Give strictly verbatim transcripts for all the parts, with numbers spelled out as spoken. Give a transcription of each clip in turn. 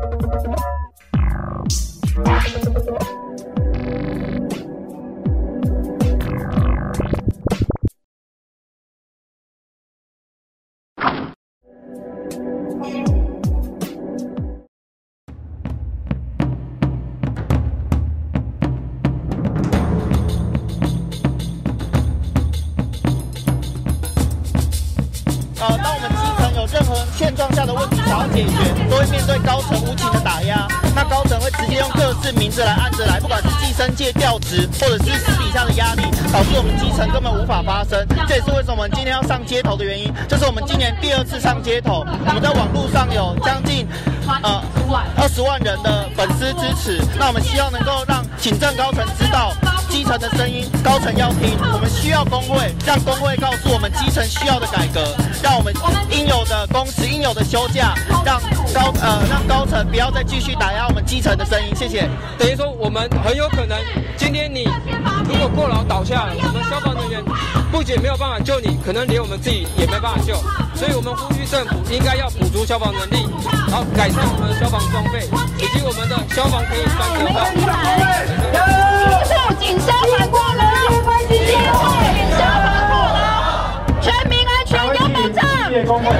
呃，当我们基层有任何现状下的问题想要解决，都会面对高层无情的打压。那高层会直接用各式名字来按着来，不管是计生界调职，或者是私底下的压力，导致我们基层根本无法发声。这也是为什么我们今天要上街头的原因。这是我们今年第二次上街头，我们在网络上有将近呃二十万人的粉丝支持。那我们希望能够让警政高层知道基层的声音，高层要听。我们需要工会，让工会告诉我们基层需要的改革，让我们应有的工时、应有的休假，让高呃让高层不要再继续打压我们基层的声音。谢谢。 等于说，我们很有可能今天你如果过劳倒下了，我们消防人员不仅没有办法救你，可能连我们自己也没办法救。所以我们呼吁政府应该要补足消防能力，然后改善我们的消防装备，以及我们的消防可以三格化。 警消反过劳，医护警消反过劳，全民安全有保障。企业工会，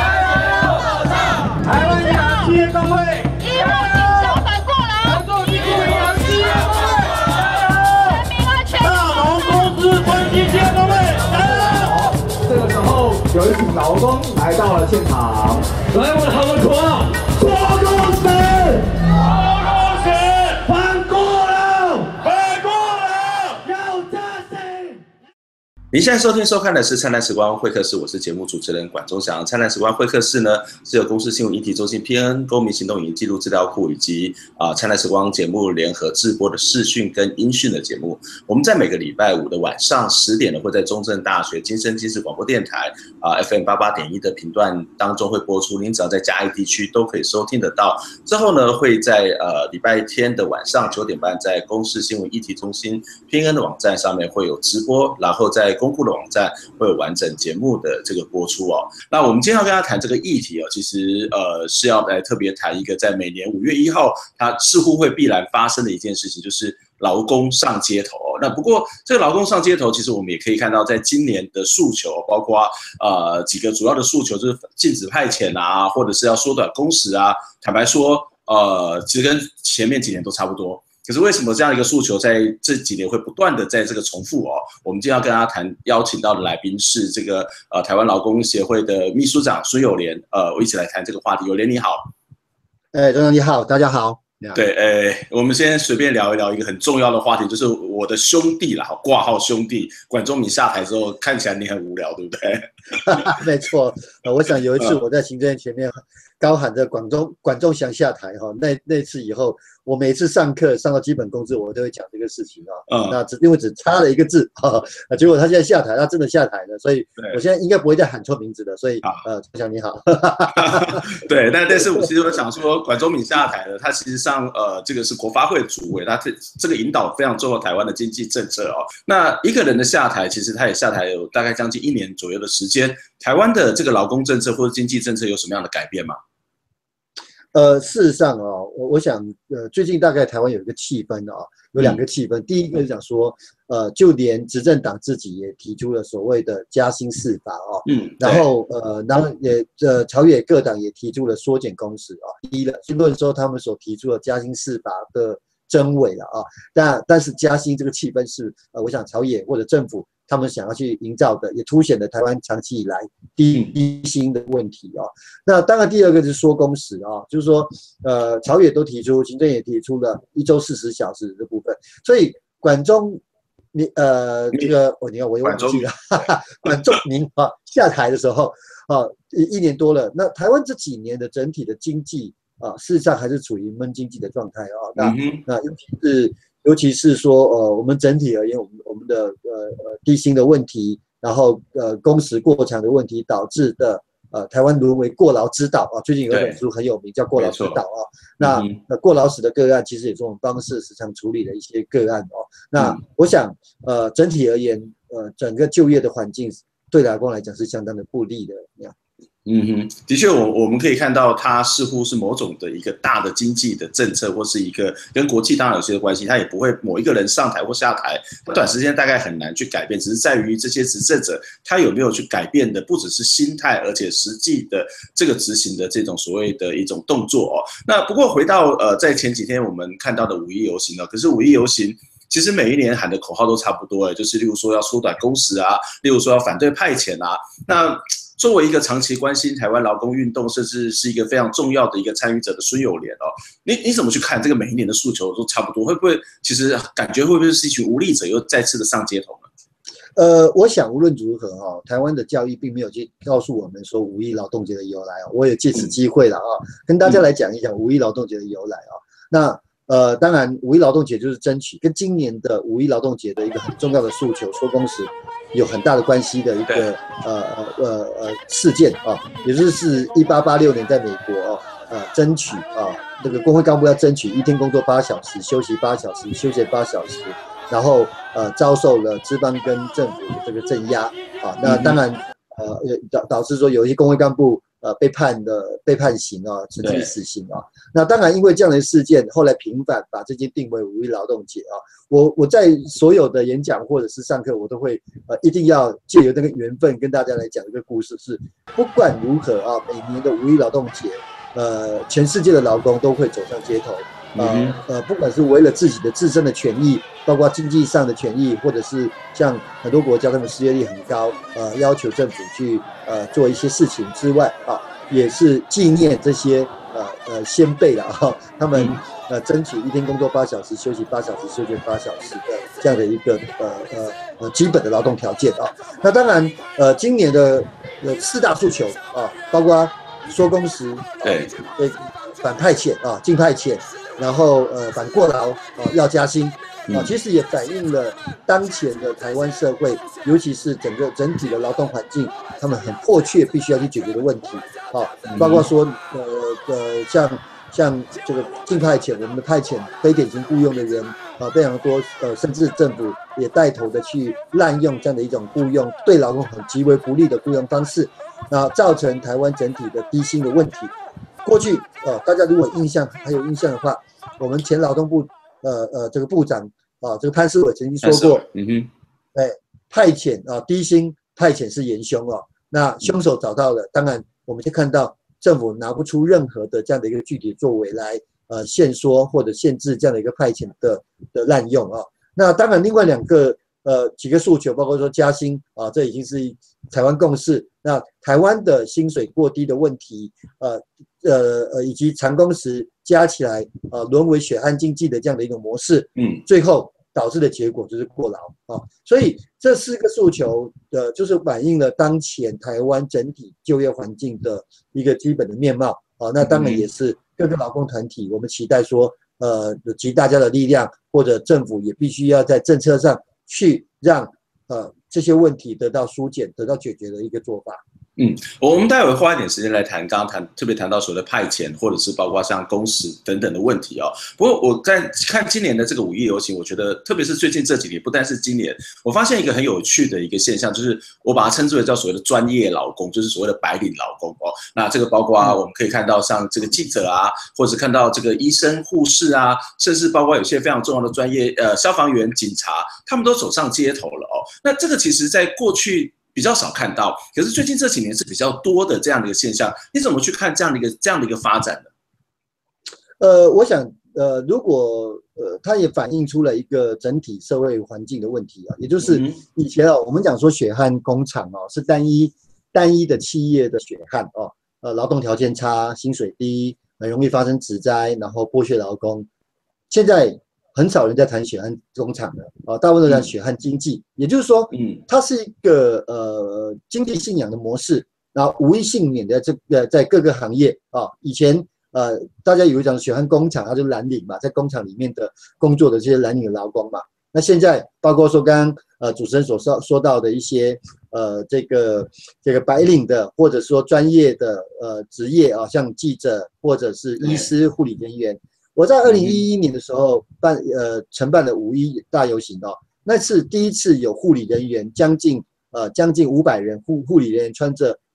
台湾银行企业工会，医护警消反过劳，合作医护银行企业工会，全民安全。大农公司分析企业工会，好，这个时候有一群劳工来到了现场，来，我们好好说，说公司。 您现在收听收看的是灿烂时光会客室，我是节目主持人管中祥。灿烂时光会客室呢，是由公视新闻议题中心 P N 公民行动影音记录资料库以及啊、呃、灿烂时光节目联合制播的视讯跟音讯的节目。我们在每个礼拜五的晚上十点呢，会在中正大学金声金视广播电台啊、呃、F M 八八点一的频段当中会播出，您只要在嘉义地区都可以收听得到。之后呢，会在呃礼拜天的晚上九点半，在公视新闻议题中心 P N 的网站上面会有直播，然后在公布的网站会有完整节目的这个播出哦。那我们今天要跟大家谈这个议题哦，其实呃是要来特别谈一个在每年五月一号，它似乎会必然发生的一件事情，就是劳工上街头哦。那不过这个劳工上街头，其实我们也可以看到，在今年的诉求，包括呃几个主要的诉求，就是禁止派遣啊，或者是要缩短工时啊。坦白说，呃，其实跟前面几年都差不多。可是为什么这样一个诉求在这几年会不断的在这个重复哦？我们今天要跟大家谈，邀请到的来宾是这个呃台湾劳工协会的秘书长孙友莲，呃，我一起来谈这个话题。友莲你好， 哎，中长你好，大家好。 对，呃，我们先随便聊一聊一个很重要的话题，就是我的兄弟啦，挂号兄弟管中闵下台之后，看起来你很无聊，对不对？ 没错，呃，我想有一次我在行政院前面高喊着管中管仲祥下台哈，那那次以后，我每次上课上到基本工资，我都会讲这个事情啊。嗯，那只因为只差了一个字哈，结果他现在下台，他真的下台了，所以我现在应该不会再喊错名字了。所以呃，仲祥你好。 对，但但是我其实我想说，管中闵下台了，他其实上呃这个是国发会主委，他这这个引导非常重要台湾的经济政策哦。那一个人的下台，其实他也下台有大概将近一年左右的时间。台湾的这个劳工政策或者经济政策有什么样的改变吗？ 呃，事实上哦，我我想，呃，最近大概台湾有一个气氛啊，有两个气氛。嗯、第一个是讲说，呃，就连执政党自己也提出了所谓的加薪四法哦，嗯，然后呃，然后也呃，朝野各党也提出了缩减工时啊，一了，就论说他们所提出的加薪四法的真伪了啊，但但是加薪这个气氛是呃，我想朝野或者政府他们想要去营造的，也凸显了台湾长期以来低低薪的问题啊。那当然第二个是缩工时啊，就是说呃朝野都提出，行政也提出了一周四十小时的部分，所以管中你呃这个哦你看我又忘记了，管中闵啊下台的时候啊一年多了，那台湾这几年的整体的经济啊事实上还是处于闷经济的状态啊，那、嗯、那尤其是。尤其是说，呃，我们整体而言，我们我们的呃呃低薪的问题，然后呃工时过长的问题导致的呃台湾沦为过劳之岛啊。最近有一本书很有名，叫《过劳之岛》啊。那、嗯、那过劳死的个案，其实也是我们办公室时常处理的一些个案哦。那我想，呃，整体而言，呃，整个就业的环境对劳工来讲是相当的不利的。 嗯哼，的确，我我们可以看到，它似乎是某种的一个大的经济的政策，或是一个跟国际当然有些关系，它也不会某一个人上台或下台，短时间大概很难去改变，只是在于这些执政者他有没有去改变的，不只是心态，而且实际的这个执行的这种所谓的一种动作哦。那不过回到呃，在前几天我们看到的五一游行呢，可是五一游行。其实每一年喊的口号都差不多，就是例如说要缩短工时啊，例如说要反对派遣啊。那作为一个长期关心台湾劳工运动，甚至是一个非常重要的一个参与者的孙友莲哦，你你怎么去看这个每一年的诉求都差不多？会不会其实感觉会不会是一群无力者又再次的上街头呢？ 呃，我想无论如何哈、哦，台湾的教育并没有去告诉我们说五一劳动节的由来哦。我也借此机会了啊、哦，跟大家来讲一讲五一劳动节的由来啊、哦。那呃，当然，五一劳动节就是争取跟今年的五一劳动节的一个很重要的诉求——说工时，有很大的关系的一个呃呃呃事件啊，也就是一八八六年在美国啊，呃，争取啊，这个工会干部要争取一天工作八小时，休息八小时，休息八小时，然后呃，遭受了资方跟政府的这个镇压啊，那当然呃导导致说有一些工会干部。呃，被判的被判刑啊，甚至死刑啊。那当然，因为这样的事件，后来平反，把这件定为五一劳动节啊。我我在所有的演讲或者是上课，我都会呃一定要借由这个缘分跟大家来讲一个故事，是不管如何啊，每年的五一劳动节，呃，全世界的劳工都会走上街头。呃呃，不管是为了自己的自身的权益，包括经济上的权益，或者是像很多国家他们失业率很高，呃，要求政府去呃做一些事情之外啊，也是纪念这些呃呃先辈了啊，他们呃争取一天工作八小时，休息八小时，休息八小时的这样的一个呃呃呃基本的劳动条件啊。那当然，呃，今年的呃四大诉求啊，包括说工时， 对， 对，反派遣啊，禁派遣。然后呃反过劳啊、呃、要加薪啊，其实也反映了当前的台湾社会，尤其是整个整体的劳动环境，他们很迫切必须要去解决的问题啊，包括说呃呃像像这个禁派遣，我们的派遣非典型雇佣的人啊非常多，呃甚至政府也带头的去滥用这样的一种雇佣，对劳工很极为不利的雇佣方式，那造成台湾整体的低薪的问题。过去呃大家如果印象还有印象的话，我们前劳动部呃呃这个部长啊，这个潘世伟曾经说过，嗯哼，哎，派遣啊低薪派遣是元凶哦，那凶手找到了，当然我们就看到政府拿不出任何的这样的一个具体作为来呃限缩或者限制这样的一个派遣的的滥用啊。那当然另外两个呃几个诉求，包括说加薪啊，这已经是台湾共识。那台湾的薪水过低的问题，呃呃呃，以及长工时加起来，呃，沦为血汗经济的这样的一种模式，嗯，最后导致的结果就是过劳啊。所以这四个诉求的，就是反映了当前台湾整体就业环境的一个基本的面貌啊。那当然也是各个劳工团体，我们期待说，呃，集大家的力量，或者政府也必须要在政策上去让呃。这些问题得到疏解、得到解决的一个做法。 嗯，我们待会花一点时间来谈，刚刚谈特别谈到所谓的派遣，或者是包括像工时等等的问题哦。不过我在看今年的这个五一游行，我觉得特别是最近这几年，不但是今年，我发现一个很有趣的一个现象，就是我把它称之为叫所谓的专业劳工，就是所谓的白领劳工哦。那这个包括我们可以看到像这个记者啊，或者看到这个医生、护士啊，甚至包括有些非常重要的专业，呃，消防员、警察，他们都走上街头了哦。那这个其实在过去比较少看到，可是最近这几年是比较多的这样的一个现象。你怎么去看这样的一个这样的一个发展呢？ 呃，我想，呃，如果呃，它也反映出了一个整体社会环境的问题啊，也就是以前啊，我们讲说血汗工厂哦，是单一单一的企业的血汗哦，呃，劳动条件差，薪水低，很容易发生职灾，然后剥削劳工。现在很少人在谈血汗工厂了啊，大部分都谈血汗经济，嗯、也就是说，嗯，它是一个呃经济信仰的模式，然后无一幸免的这个在各个行业啊，以前呃大家以为讲血汗工厂，它就是蓝领嘛，在工厂里面的工作的这些蓝领的劳工嘛，那现在包括说刚刚呃主持人所说说到的一些呃这个这个白领的，或者说专业的呃职业啊，像记者或者是医师、护理人员。我在二零一一年的时候办呃承办了五一大游行哦，那次第一次有护理人员将近呃将近五百人护护理人员穿着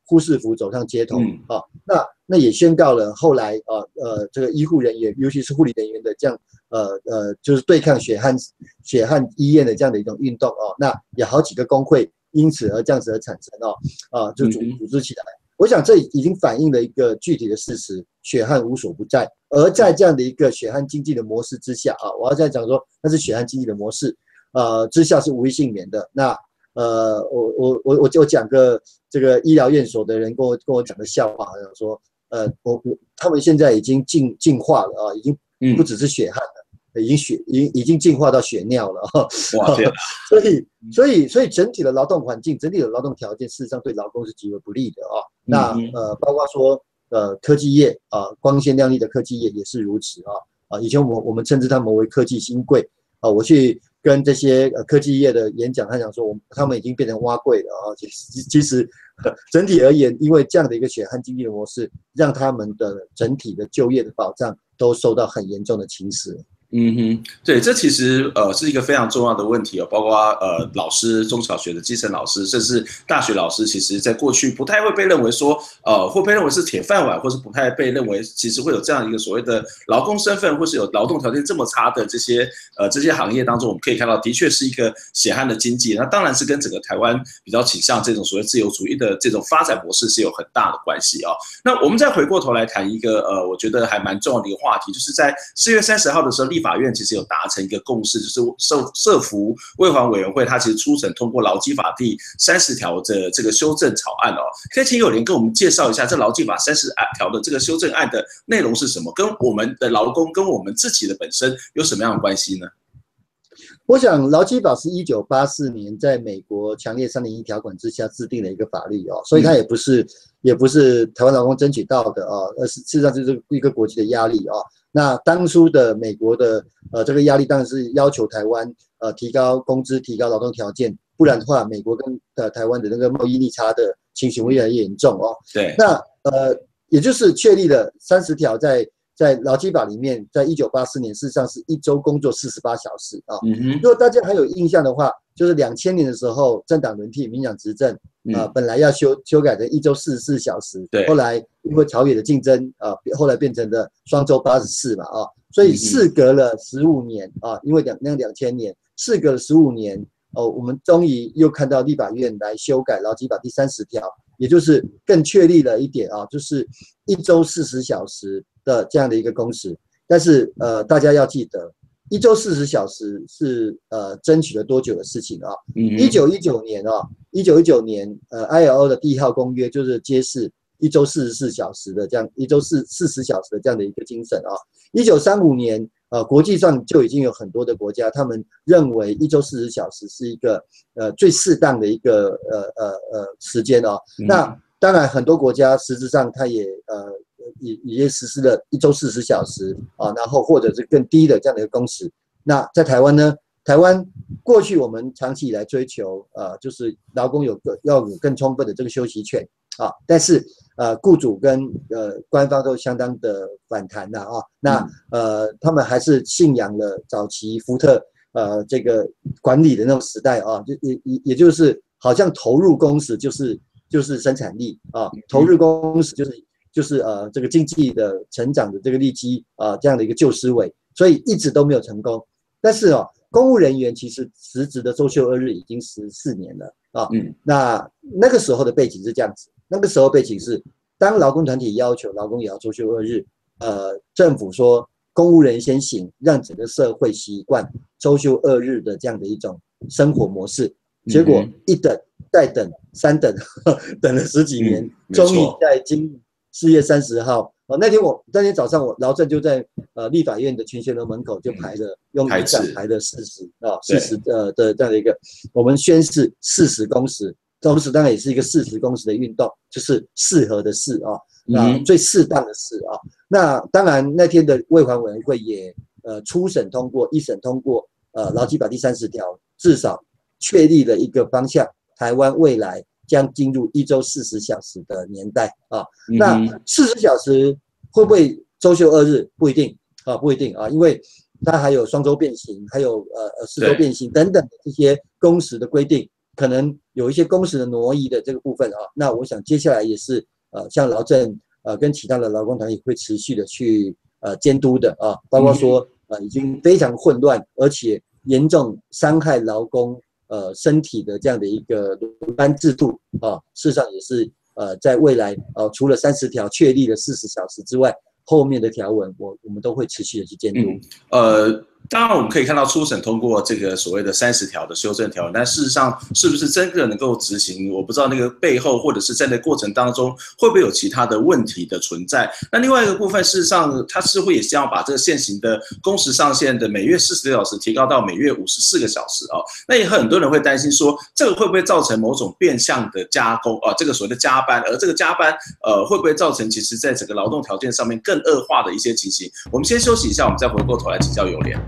护士服走上街头、 嗯、 啊，那那也宣告了后来啊呃这个医护人员，尤其是护理人员的这样呃呃就是对抗血汗血汗医院的这样的一种运动哦，那有好几个工会因此而这样子而产生哦啊就组组织起来。我想这已经反映了一个具体的事实，血汗无所不在。而在这样的一个血汗经济的模式之下啊，我要再讲说，那是血汗经济的模式，呃，之下是无一幸免的。那呃，我我我我就讲个这个医疗院所的人跟我跟我讲的笑话，讲说，呃，我我他们现在已经进进化了啊，已经不只是血汗了。已经血已经已经进化到血尿了哈， 哇天！ 所以所以所以整体的劳动环境、整体的劳动条件，事实上对劳工是极为不利的啊。那呃，包括说呃科技业啊，光鲜亮丽的科技业也是如此啊啊。以前我我们称之他们为科技新贵啊。我去跟这些呃科技业的演讲，他讲说，我们他们已经变成蛙贵了啊。其实其实整体而言，因为这样的一个血汗经济的模式，让他们的整体的就业的保障都受到很严重的侵蚀。 嗯哼，对，这其实呃是一个非常重要的问题哦，包括呃老师、中小学的基层老师，甚至大学老师，其实在过去不太会被认为说呃会被认为是铁饭碗，或是不太被认为其实会有这样一个所谓的劳工身份，或是有劳动条件这么差的这些呃这些行业当中，我们可以看到的确是一个血汗的经济，那当然是跟整个台湾比较倾向这种所谓自由主义的这种发展模式是有很大的关系哦。那我们再回过头来谈一个呃我觉得还蛮重要的一个话题，就是在四月三十号的时候，立法院其实有达成一个共识，就是社社福卫环委员会它其实初审通过劳基法第三十条的这个修正草案哦。可以请友廉跟我们介绍一下这劳基法三十条的这个修正案的内容是什么，跟我们的劳工跟我们自己的本身有什么样的关系呢？ 我想劳基法是一九八四年在美国强烈三零一条款之下制定的一个法律哦，所以它也不是、嗯、也不是台湾劳工争取到的哦，而是事实上就是一个国际的压力哦。那当初的美国的呃这个压力当然是要求台湾呃提高工资、提高劳动条件，不然的话，美国跟呃台湾的那个贸易逆差的情形会越来越严重哦。对，那呃也就是确立了三十条在。在劳基法里面，在一九八四年，事实上是一周工作四十八小时啊。嗯、如果大家还有印象的话，就是两千年的时候，政党轮替，民党执政啊、呃，本来要修修改成一周四十四小时，对，后来因为朝野的竞争啊、呃，后来变成了双周八十四嘛啊，所以事隔了十五年啊，因为两那两千年，事隔了十五年哦，我们终于又看到立法院来修改劳基法第三十条，也就是更确立了一点啊，就是一周四十小时。的这样的一个工时，但是呃，大家要记得，一周四十小时是呃争取了多久的事情啊？一九一九年啊，一九一九年呃 I L O 的第一号公约就是揭示一周四十四小时的这样一周四四十小时的这样的一个精神啊。一九三五年呃国际上就已经有很多的国家，他们认为一周四十小时是一个呃最适当的一个呃呃呃时间啊。那当然很多国家实质上它也呃。也也实施了一周四十小时啊，然后或者是更低的这样的一个工时。那在台湾呢？台湾过去我们长期以来追求呃，就是劳工有个要有更充分的这个休息权啊，但是呃，雇主跟呃官方都相当的反弹的啊。那呃，他们还是信仰了早期福特呃这个管理的那种时代啊，就也也也就是好像投入工时就是就是生产力啊，投入工时就是。就是呃这个经济的成长的这个利基啊、呃、这样的一个旧思维，所以一直都没有成功。但是哦，公务人员其实实质的周休二日已经十四年了啊。嗯，那那个时候的背景是这样子，那个时候背景是，当劳工团体要求劳工也要周休二日，呃，政府说公务人先行，让整个社会习惯周休二日的这样的一种生活模式。结果一等再等三等，呵呵等了十几年，终于在今四月三十号，哦，那天我那天早上我劳政就在呃立法院的群贤楼门口就排了，用一站排了四十啊四十呃的这样的一个，我们宣誓四十工时，同时当然也是一个四十工时的运动，就是适合的适啊，那最适当的适啊。那当然那天的卫环委员会也呃初审通过，一审通过呃劳基法第三十条，至少确立了一个方向，台湾未来。将进入一周四十小时的年代啊，那四十小时会不会周休二日？不一定啊，不一定啊，因为它还有双周变形，还有呃呃四周变形等等这些工时的规定。 可能有一些工时的挪移的这个部分啊，那我想接下来也是呃，像劳政呃跟其他的劳工团体会持续的去呃监督的啊，包括说呃已经非常混乱，而且严重伤害劳工呃身体的这样的一个轮班制度啊，事实上也是呃在未来呃除了三十条确立的四十小时之外，后面的条文我我们都会持续的去监督。 嗯、呃。当然，我们可以看到初审通过这个所谓的三十条的修正条文，但事实上是不是真的能够执行，我不知道那个背后或者是在那过程当中会不会有其他的问题的存在。那另外一个部分，事实上它似乎也是要把这个现行的工时上限的每月四十六小时提高到每月五十四个小时哦。那也很多人会担心说，这个会不会造成某种变相的加工啊？这个所谓的加班，而这个加班呃会不会造成其实在整个劳动条件上面更恶化的一些情形？我们先休息一下，我们再回过头来请教友莲。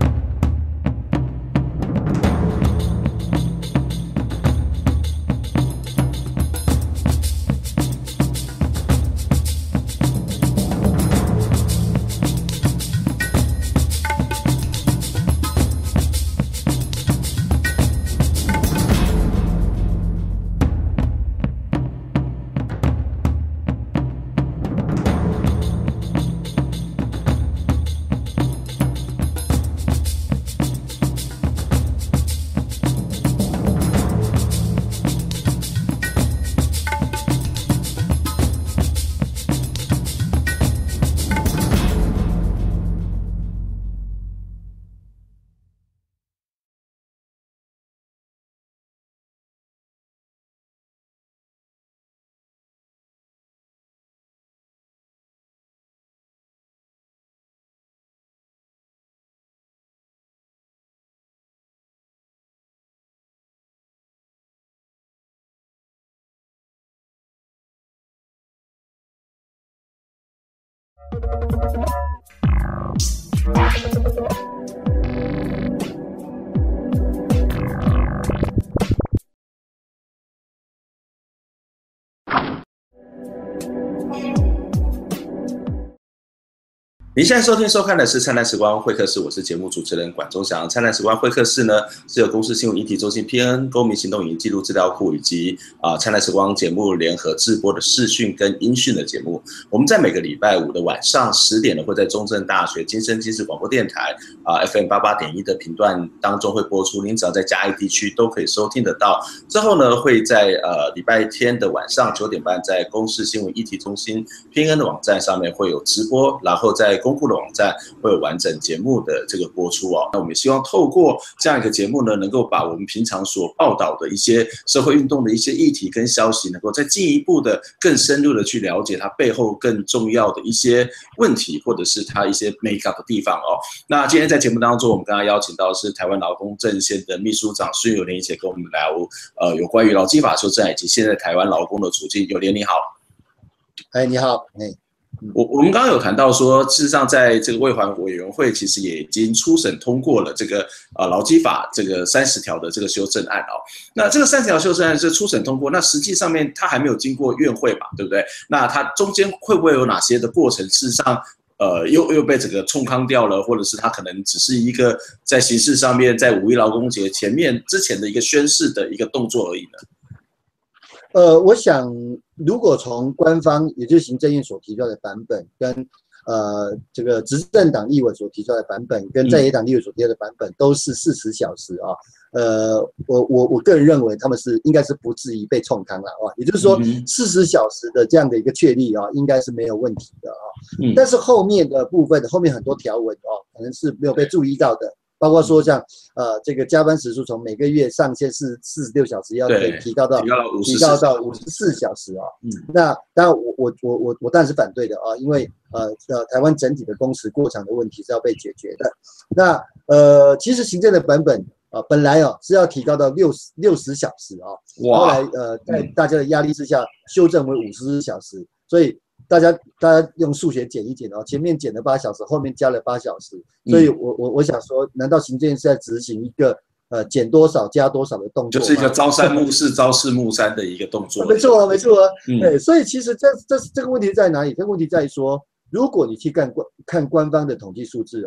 您现在收听收看的是灿烂时光会客室，我是节目主持人管中祥。灿烂时光会客室呢，是由公视新闻议题中心 P N 公民行动影音记录资料库以及啊、呃、灿烂时光节目联合制播的视讯跟音讯的节目。我们在每个礼拜五的晚上十点呢，会在中正大学金声金视广播电台啊、呃、F M 八八点一的频段当中会播出，您只要在嘉义地区都可以收听得到。之后呢，会在呃礼拜天的晚上九点半，在公视新闻议题中心 P N 的网站上面会有直播，然后在公布的网站会有完整节目的这个播出哦。那我们希望透过这样一个节目呢，能够把我们平常所报道的一些社会运动的一些议题跟消息，能够再进一步的更深入的去了解它背后更重要的一些问题，或者是它一些 make up 的地方哦。那今天在节目当中，我们刚刚邀请到的是台湾劳工阵线的秘书长孙友莲，一起跟我们聊呃有关于劳基法修正以及现在台湾劳工的处境。友莲你好。 哎，你好，哎。 我我们刚刚有谈到说，事实上在这个卫环委员会其实也已经初审通过了这个呃劳基法这个三十条的这个修正案哦。那这个三十条修正案是初审通过，那实际上面它还没有经过院会嘛，对不对？那它中间会不会有哪些的过程？事实上，呃，又又被整个冲康掉了，或者是它可能只是一个在形式上面在五一劳工节前面之前的一个宣示的一个动作而已呢？ 呃，我想，如果从官方，也就是行政院所提出来的版本，跟呃这个执政党立委所提出来的版本，跟在野党立委所提出来的版本，都是四十小时啊。呃，我我我个人认为他们是应该是不至于被冲康了啊。也就是说，四十小时的这样的一个确立啊，应该是没有问题的啊。但是后面的部分，后面很多条文哦，可能是没有被注意到的。包括说像呃这个加班时数从每个月上限是四十六小时，要可以提高到提高到五十四小时啊。嗯，那当然我我我我我当然是反对的啊，因为呃呃台湾整体的工时过长的问题是要被解决的。那呃其实行政的版本啊、呃、本来哦是要提高到六十六十小时啊，后来呃在大家的压力之下修正为五十小时，所以。大家大家用数学减一减哦，前面减了八小时，后面加了八小时，所以我我我想说，难道行政院是在执行一个呃减多少加多少的动作吗？ 就是一个朝三暮四、朝四暮三的一个动作。 没错啊，没错啊，嗯、对，所以其实这这这个问题在哪里？这个问题在于说，如果你去看官看官方的统计数字哦，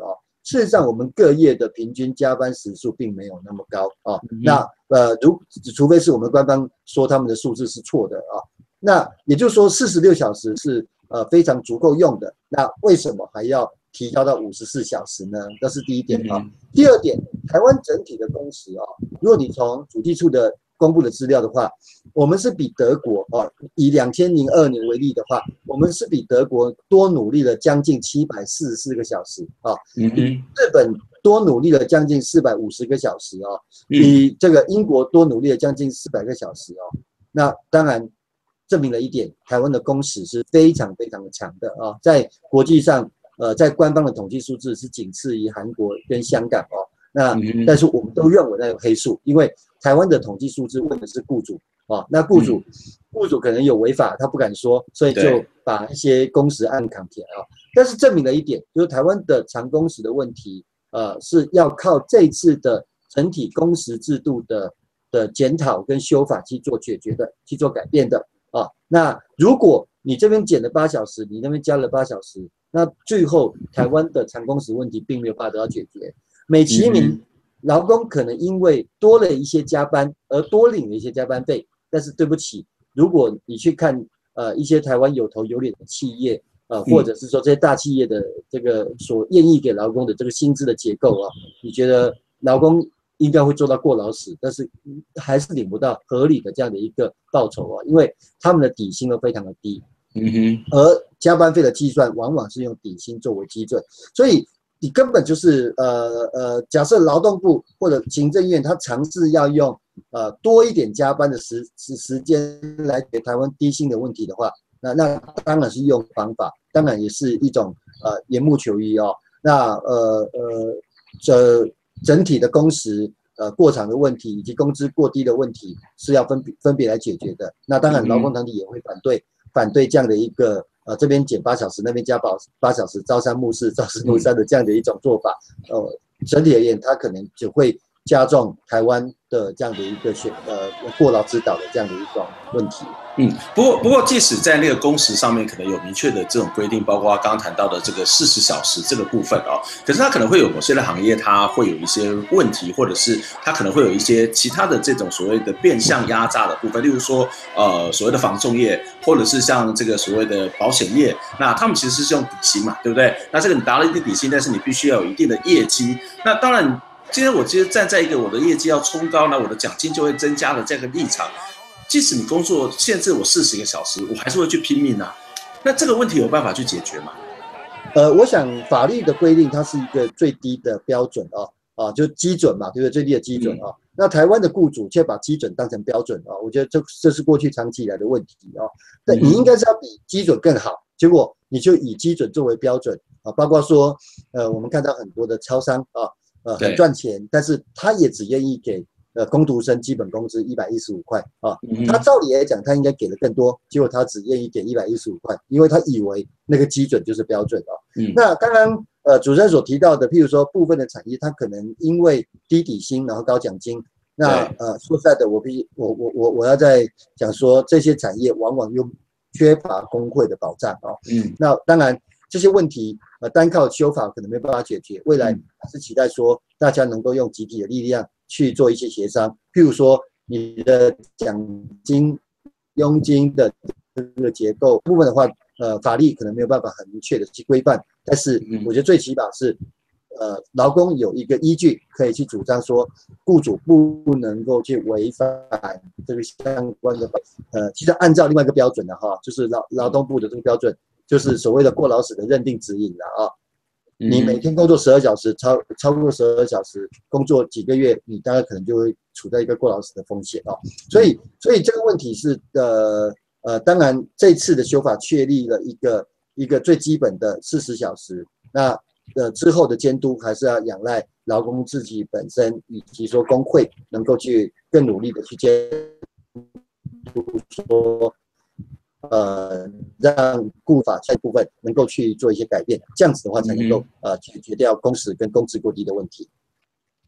事实上我们各业的平均加班时数并没有那么高啊。 嗯、 那呃，如除非是我们官方说他们的数字是错的啊。那也就是说，四十六小时是呃非常足够用的。那为什么还要提高到五十四小时呢？这是第一点啊。第二点，台湾整体的工时啊，如果你从主计处的公布的资料的话，我们是比德国啊，以两千零二年为例的话，我们是比德国多努力了将近七百四十四个小时啊，比日本多努力了将近四百五十个小时啊，比这个英国多努力了将近四百个小时哦。那当然证明了一点，台湾的工时是非常非常的长的啊，在国际上，呃，在官方的统计数字是仅次于韩国跟香港哦。那但是我们都认为那有黑数，因为台湾的统计数字问的是雇主啊，那雇主雇主可能有违法，他不敢说，所以就把一些工时按扛铁啊。但是证明了一点，就是台湾的长工时的问题，呃，是要靠这次的整体工时制度的的检讨跟修法去做解决的，去做改变的啊。那如果你这边减了八小时，你那边加了八小时，那最后台湾的长工时问题并没有办法得到解决。美其名，劳工可能因为多了一些加班而多领了一些加班费，但是对不起，如果你去看呃一些台湾有头有脸的企业，呃或者是说这些大企业的这个所愿意给劳工的这个薪资的结构啊，你觉得劳工应该会做到过劳死，但是还是领不到合理的这样的一个报酬啊，因为他们的底薪都非常的低，嗯哼，而加班费的计算往往是用底薪作为基准，所以你根本就是呃呃，假设劳动部或者行政院他尝试要用呃多一点加班的时时时间来解决台湾低薪的问题的话，那那当然是用方法，当然也是一种呃缘木求鱼哦。那呃呃这整体的工时呃过长的问题以及工资过低的问题是要分别分别来解决的。那当然劳工团体也会反对反对这样的一个。呃，这边减八小时，那边加八八小时，朝三暮四，朝四暮三的这样的一种做法，呃，整体而言，它可能只会加重台湾的这样的一个选呃过劳指导的这样的一种问题。 嗯，不过不过，即使在那个工时上面可能有明确的这种规定，包括刚刚谈到的这个四十小时这个部分哦，可是它可能会有某些的行业，它会有一些问题，或者是它可能会有一些其他的这种所谓的变相压榨的部分，例如说呃所谓的房仲业，或者是像这个所谓的保险业，那他们其实是用底薪嘛，对不对？那这个你达了一定底薪，但是你必须要有一定的业绩，那当然。今天我其实站在一个我的业绩要冲高，那我的奖金就会增加的这个立场，即使你工作限制我四十个小时，我还是会去拼命啊。那这个问题有办法去解决吗？ 呃，我想法律的规定它是一个最低的标准啊，啊，就基准嘛，对不对？最低的基准啊。嗯、那台湾的雇主却把基准当成标准啊，我觉得这这是过去长期以来的问题啊。那你应该是要比基准更好，结果你就以基准作为标准啊，包括说，呃，我们看到很多的超商啊。呃，很赚钱，但是他也只愿意给呃工读生基本工资一百一十五块啊。嗯、他照理来讲，他应该给的更多，结果他只愿意给一百一十五块，因为他以为那个基准就是标准啊。嗯、那刚刚呃主持人所提到的，譬如说部分的产业，它可能因为低底薪然后高奖金，那呃说实在的，我必我我我我要在讲说，这些产业往往又缺乏工会的保障啊。嗯，那当然。这些问题，呃，单靠修法可能没办法解决。未来还是期待说，大家能够用集体的力量去做一些协商。譬如说，你的奖金、佣金的这个结构部分的话，呃，法律可能没有办法很明确的去规范。但是，我觉得最起码是，呃，劳工有一个依据可以去主张说，雇主不能够去违反这个相关的，呃，其实按照另外一个标准的哈，就是劳劳动部的这个标准。就是所谓的过劳死的认定指引了啊，你每天工作十二小时，超超过十二小时，工作几个月，你大概可能就会处在一个过劳死的风险啊。所以，所以这个问题是呃呃，当然这次的修法确立了一个一个最基本的四十小时，那呃之后的监督还是要仰赖劳工自己本身以及说工会能够去更努力的去监督说。呃，让雇法这部分能够去做一些改变，这样子的话才能够呃解决掉工时跟工资过低的问题。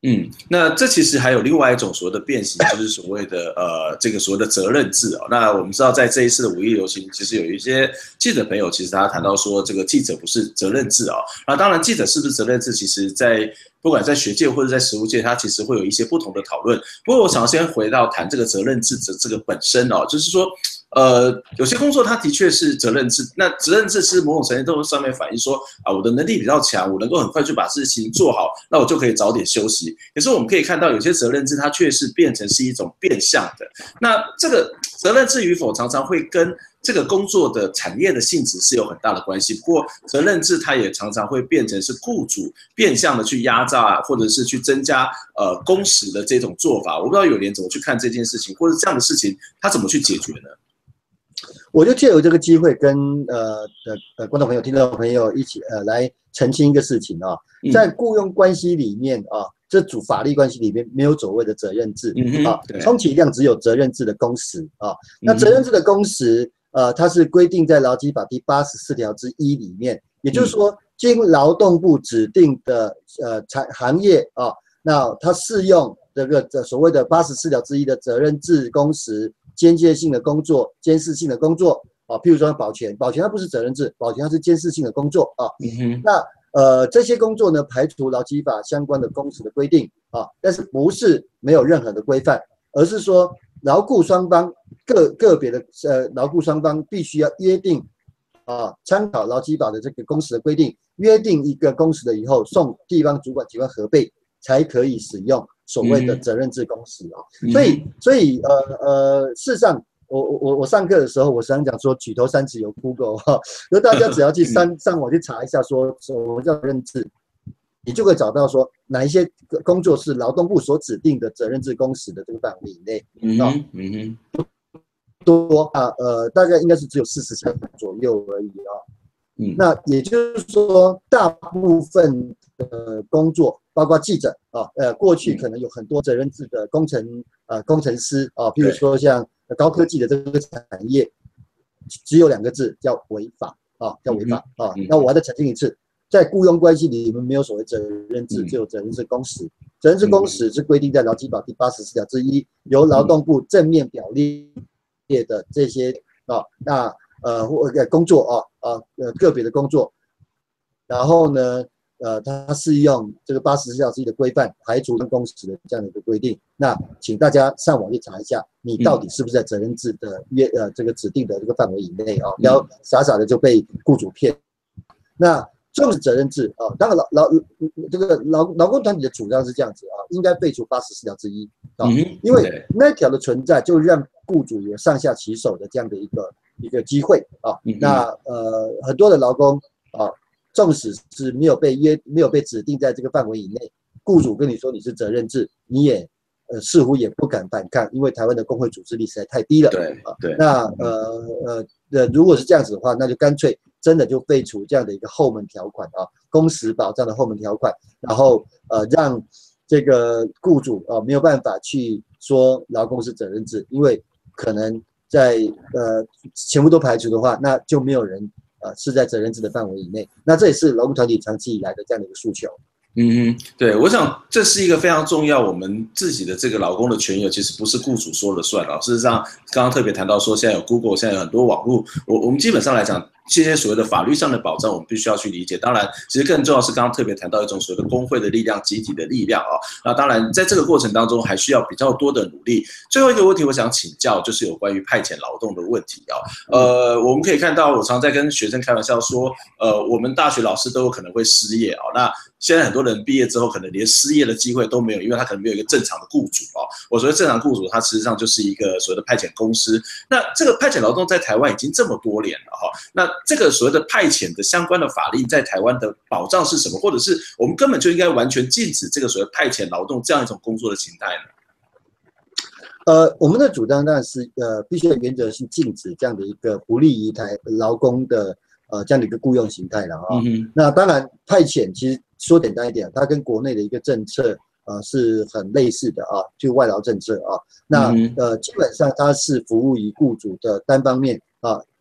嗯，那这其实还有另外一种所谓的变形，就是所谓的呃这个所谓的责任制哦。那我们知道，在这一次的五一游行，其实有一些记者朋友，其实他谈到说，这个记者不是责任制哦。那当然，记者是不是责任制，其实在不管在学界或者在实务界，它其实会有一些不同的讨论。不过，我想先回到谈这个责任制的这个本身哦，就是说。呃，有些工作它的确是责任制，那责任制是某种程度上面反映说啊，我的能力比较强，我能够很快就把事情做好，那我就可以早点休息。可是我们可以看到，有些责任制它却是变成是一种变相的。那这个责任制与否，常常会跟这个工作的产业的性质是有很大的关系。不过，责任制它也常常会变成是雇主变相的去压榨，或者是去增加呃工时的这种做法。我不知道友莲怎么去看这件事情，或者这样的事情它怎么去解决呢？ 我就借由这个机会跟呃呃呃观众朋友、听众朋友一起呃来澄清一个事情啊，在雇佣关系里面啊，这组法律关系里面没有所谓的责任制啊，充其量只有责任制的工时啊。那责任制的工时呃，它是规定在劳基法第八十四条之一里面，也就是说，经劳动部指定的呃产行业啊，那它适用这个所谓的八十四条之一的责任制工时。间接性的工作、监视性的工作啊，譬如说保全，保全它不是责任制，保全它是监视性的工作啊。嗯、那呃这些工作呢，排除劳基法相关的工时的规定啊，但是不是没有任何的规范，而是说劳雇双方个个别的呃劳雇双方必须要约定啊，参考劳基法的这个工时的规定，约定一个工时的以后，送地方主管机关核备，才可以使用。所谓的责任制工时啊，嗯、所以所以呃呃，事实上，我我我上课的时候，我时常讲说，举头三尺有 Google 哈，那大家只要去上上网去查一下说，说什么叫责任制，你就会找到说哪一些工作是劳动部所指定的责任制工时的这个范围以内，嗯嗯嗯，多啊呃，大概应该是只有四十项左右而已啊，嗯，那也就是说，大部分的工作。包括记者啊，呃，过去可能有很多责任制的工程呃工程师啊，譬如说像高科技的这个产业，只有两个字叫违法啊，叫违法啊。那我还再澄清一次，在雇佣关系里面没有所谓责任制，只有责任制工时。责任制工时是规定在劳基法第八十四条之一，由劳动部正面表列的这些啊，那呃或工作啊啊呃个别的工作，然后呢。呃，它适用这个八十四条之一的规范，排除工时的这样的一个规定。那请大家上网去查一下，你到底是不是在责任制的约呃这个指定的这个范围以内啊？不要傻傻的就被雇主骗。那重视责任制啊，当然劳劳这个劳劳工团体的主张是这样子啊，应该废除八十四条之一啊，因为那条的存在就让雇主有上下其手的这样的一个一个机会啊。那呃很多的劳工啊。纵使是没有被约、没有被指定在这个范围以内，雇主跟你说你是责任制，你也呃似乎也不敢反抗，因为台湾的工会组织力实在太低了。 对对。 那呃呃呃，如果是这样子的话，那就干脆真的就废除这样的一个后门条款啊，工时保障的后门条款，然后呃让这个雇主啊、呃、没有办法去说劳工是责任制，因为可能在呃全部都排除的话，那就没有人。呃，是在责任制的范围以内，那这也是劳工团体长期以来的这样的一个诉求。 嗯哼，对，我想这是一个非常重要，我们自己的这个劳工的权益，其实不是雇主说了算啊。事实上，刚刚特别谈到说，现在有 Google， 现在有很多网络，我我们基本上来讲。这些所谓的法律上的保障，我们必须要去理解。当然，其实更重要是刚刚特别谈到一种所谓的工会的力量、集体的力量啊。那当然，在这个过程当中，还需要比较多的努力。最后一个问题，我想请教，就是有关于派遣劳动的问题啊。呃，我们可以看到，我常在跟学生开玩笑说，呃，我们大学老师都有可能会失业啊。那现在很多人毕业之后，可能连失业的机会都没有，因为他可能没有一个正常的雇主啊。我所谓正常雇主，他实际上就是一个所谓的派遣公司。那这个派遣劳动在台湾已经这么多年了哈，那这个所谓的派遣的相关的法令在台湾的保障是什么？或者是我们根本就应该完全禁止这个所谓派遣劳动这样一种工作的形态呢？ 呃，我们的主张当然是呃，必须要原则性禁止这样的一个不利于台劳工的呃这样的一个雇佣形态了啊。嗯、那当然，派遣其实说简单一点，它跟国内的一个政策呃是很类似的啊，就外劳政策啊。那呃基本上它是服务于雇主的单方面啊。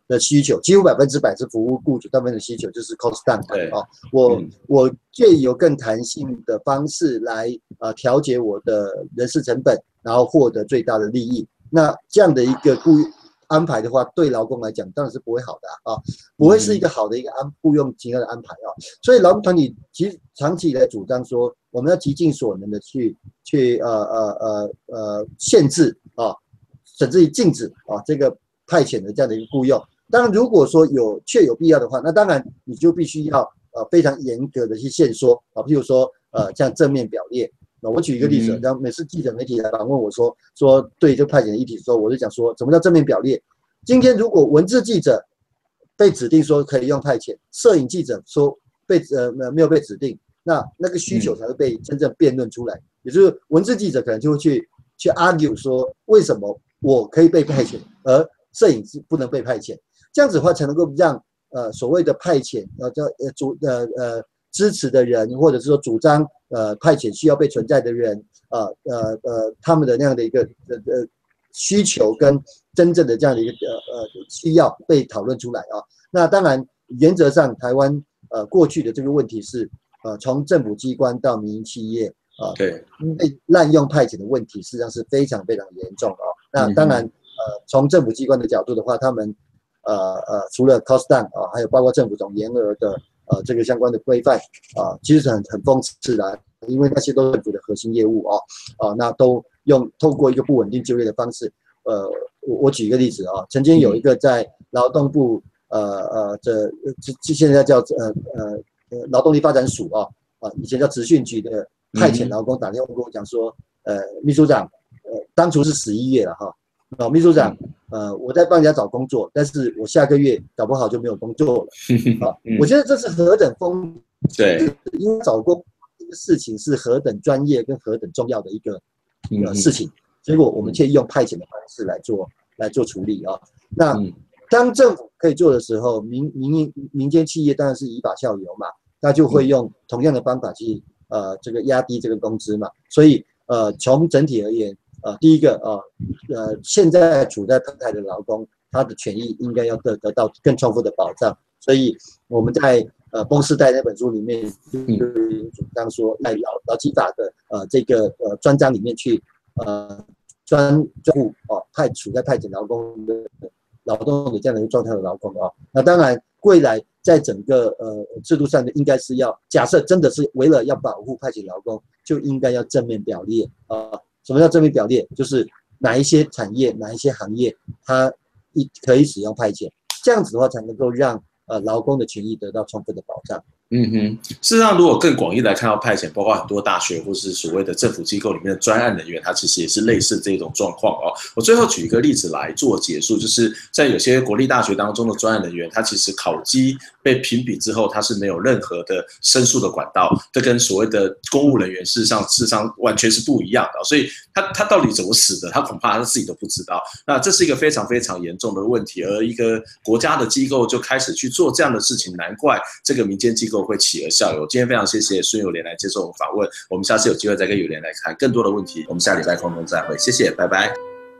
的需求，几乎百分之百是服务雇主，大部分的需求就是 cost down 啊、哦。我、嗯、我借由更弹性的方式来呃调节我的人事成本，然后获得最大的利益。那这样的一个雇安排的话，对劳工来讲当然是不会好的啊，不会是一个好的一个安雇佣金额的安排啊。所以劳工团体其实长期以来主张说，我们要极尽所能的去去呃呃呃呃限制啊，甚至于禁止啊这个派遣的这样的一个雇佣。当然，如果说有确有必要的话，那当然你就必须要呃非常严格的去限缩啊，譬如说呃像正面表列。我举一个例子，然后每次记者媒体来访问我说说对这派遣的议题的时候，我就讲说什么叫正面表列。今天如果文字记者被指定说可以用派遣，摄影记者说被呃没有被指定，那那个需求才会被真正辩论出来。也就是文字记者可能就会去去 argue 说为什么我可以被派遣，而摄影师不能被派遣，这样子的话才能够让呃所谓的派遣呃叫呃主呃呃支持的人，或者是说主张呃派遣需要被存在的人，呃呃呃他们的那样的一个呃呃需求跟真正的这样的一个呃呃需要被讨论出来啊。那当然原则上台湾呃过去的这个问题是呃从政府机关到民营企业啊，对被滥用派遣的问题实际上是非常非常严重啊。那当然呃从政府机关的角度的话，他们呃呃除了 cost down 啊，还有包括政府总员额的呃这个相关的规范啊，其实是很很讽刺的，因为那些都是政府的核心业务啊啊，那都用透过一个不稳定就业的方式，呃我我举一个例子啊，曾经有一个在劳动部呃呃这这现在叫呃呃劳动力发展署啊啊以前叫职训局的派遣劳工打电话跟我讲说，呃秘书长，呃当初是十一月了哈。哦，秘书长，呃，我在帮人家找工作，但是我下个月搞不好就没有工作了。啊，我觉得这是何等风，对，因为找工这个事情是何等专业跟何等重要的一个呃事情，结果我们却用派遣的方式来做来做处理啊。那当政府可以做的时候，民民民间企业当然是以法效尤嘛，他就会用同样的方法去呃这个压低这个工资嘛。所以呃从整体而言。呃，第一个啊，呃，现在处在状态的劳工，他的权益应该要得得到更充分的保障。所以我们在呃《崩世代》那本书里面就主张说，在劳劳基法的呃这个呃专章里面去呃专专户哦派处在派遣劳工的劳动的这样的一个状态的劳工啊。那当然，未来在整个呃制度上呢，应该是要假设真的是为了要保护派遣劳工，就应该要正面表列啊。什么叫正面表列？就是哪一些产业、哪一些行业，它一可以使用派遣，这样子的话才能够让呃劳工的权益得到充分的保障。 嗯哼，事实上，如果更广义来看到派遣，包括很多大学或是所谓的政府机构里面的专案人员，它其实也是类似这种状况哦。我最后举一个例子来做结束，就是在有些国立大学当中的专案人员，他其实考绩被评比之后，他是没有任何的申诉的管道，这跟所谓的公务人员事实上事实上完全是不一样的，所以他他到底怎么死的，他恐怕他自己都不知道。那这是一个非常非常严重的问题，而一个国家的机构就开始去做这样的事情，难怪这个民间机构会起而效尤。今天非常谢谢孙友莲来接受我们访问，我们下次有机会再跟友莲来看更多的问题，我们下礼拜空中再会，谢谢，拜拜。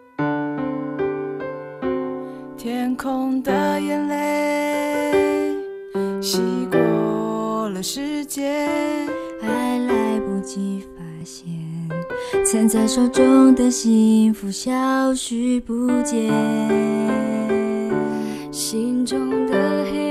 天空的眼泪洗过了世界，还来不及发现，攥在手中的幸福消失不见，心中的黑